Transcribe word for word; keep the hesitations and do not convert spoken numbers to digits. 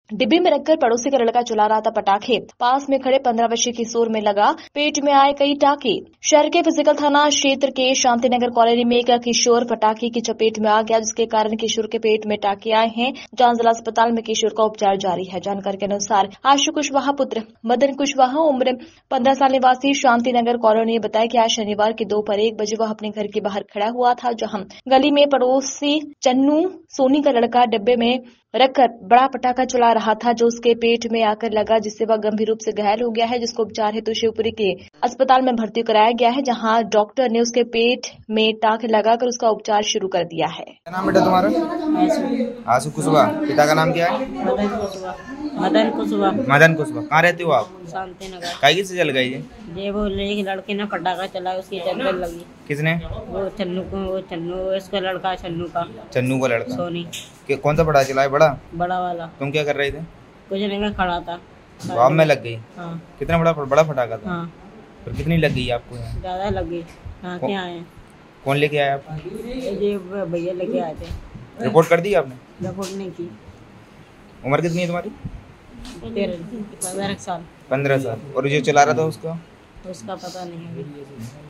डिब्बे में रखकर पड़ोसी का लड़का चला रहा था पटाखे। पास में खड़े पंद्रह वर्षीय किशोर में लगा पेट में आए कई टाके। शहर के फिजिकल थाना क्षेत्र के शांतिनगर कॉलोनी में एक किशोर पटाखे की चपेट में आ गया, जिसके कारण किशोर के पेट में टाके आए हैं, जहां जिला अस्पताल में किशोर का उपचार जारी है। जानकारी के अनुसार आशु कुशवाहा पुत्र मदन कुशवाहा उम्र पंद्रह साल निवासी शांतिनगर कॉलोनी ने बताया कि आज शनिवार की दोपहर एक बजे वह अपने घर के बाहर खड़ा हुआ था, जहाँ गली में पड़ोसी चन्नू सोनी का लड़का डिब्बे में रखकर बड़ा पटाखा चला रहा था, जो उसके पेट में आकर लगा, जिससे वह गंभीर रूप से घायल हो गया है, जिसको उपचार हेतु शिवपुरी के अस्पताल में भर्ती कराया गया है, जहां डॉक्टर ने उसके पेट में टाँके लगाकर उसका उपचार शुरू कर दिया है। क्या नाम बेटा तुम्हारा? आशु कुशवाहा। पिता का नाम क्या है? मदन कुशवाहा। मदन कुशवाहा। मदन कुशवाहा। कहाँ रहते हो आप? शांतिनगर। काहे से जल गई? ये वो एक लड़के ने पटाखा चला, उसकी चद्दर लगी। किसने? वो चन्नू को, वो चन्नू इसका लड़का, चन्नू का। चन्नू का लड़का। सोनी। कि कौन सा पटाखा चलाया? बड़ा बड़ा वाला। तुम क्या कर रहे थे? कुछ नहीं, मैं खड़ा था। बाप में लग गई? हाँ। कितना बड़ा बड़ा फटाखा था? हाँ। फिर कितनी लग गई आपको? यहाँ ज्यादा लगी। हाँ, क्या आए? कौन लेके आया आप? ये भैया लेके आए थे। रिपोर्ट कर दी आपने? रिपोर्ट नहीं की। उम्र कितनी है तुम्हारी? तेरह पंद्रह साल। पंद्रह साल। और जो चला रहा था उसका? उसका पता नहीं है।